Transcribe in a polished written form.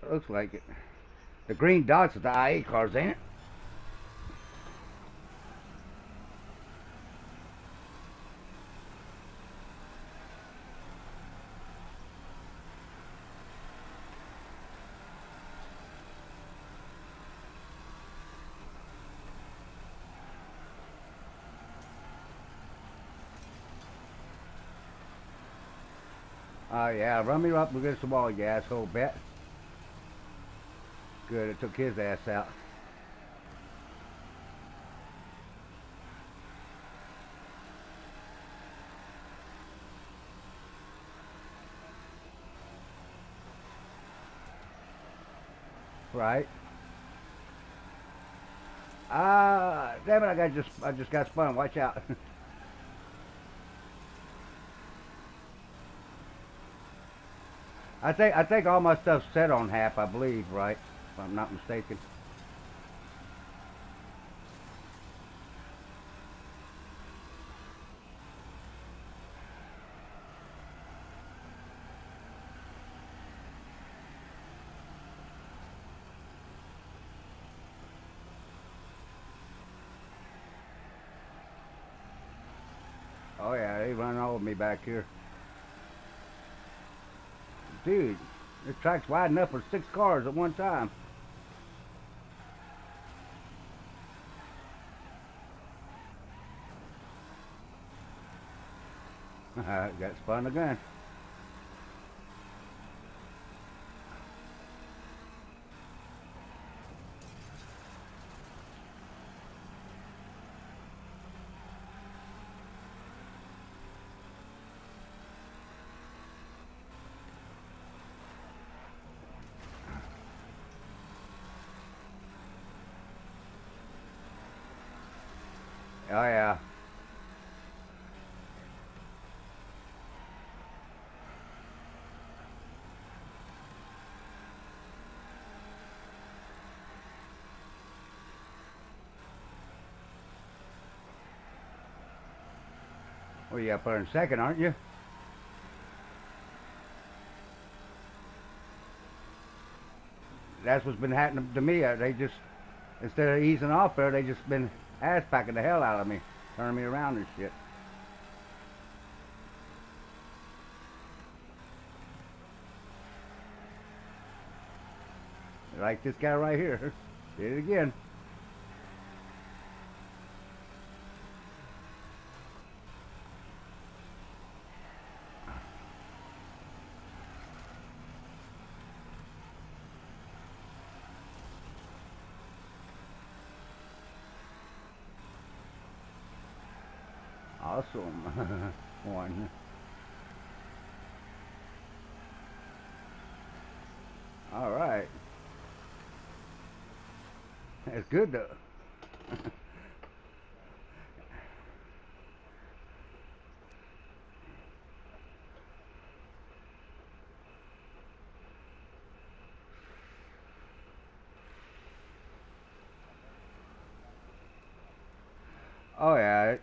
Looks like it. The green dots are the IA cars, ain't it? Oh yeah, run me up against the wall, you asshole bet. Good, it took his ass out. Right. Ah, damn it! I just got spun. Watch out. I think all my stuff's set on half. I believe, right? If I'm not mistaken. Oh yeah, they running all over me back here, dude. This track's wide enough for 6 cars at one time. Got spun again. Oh yeah. Well, you got put in second, aren't you? That's what's been happening to me. They just, instead of easing off there, they just been ass packing the hell out of me, turning me around and shit. Like this guy right here. Did it again. Awesome. One. All right. That's good though. Oh yeah.